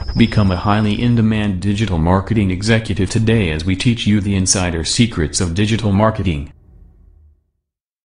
Become a highly in-demand digital marketing executive today as we teach you the insider secrets of digital marketing.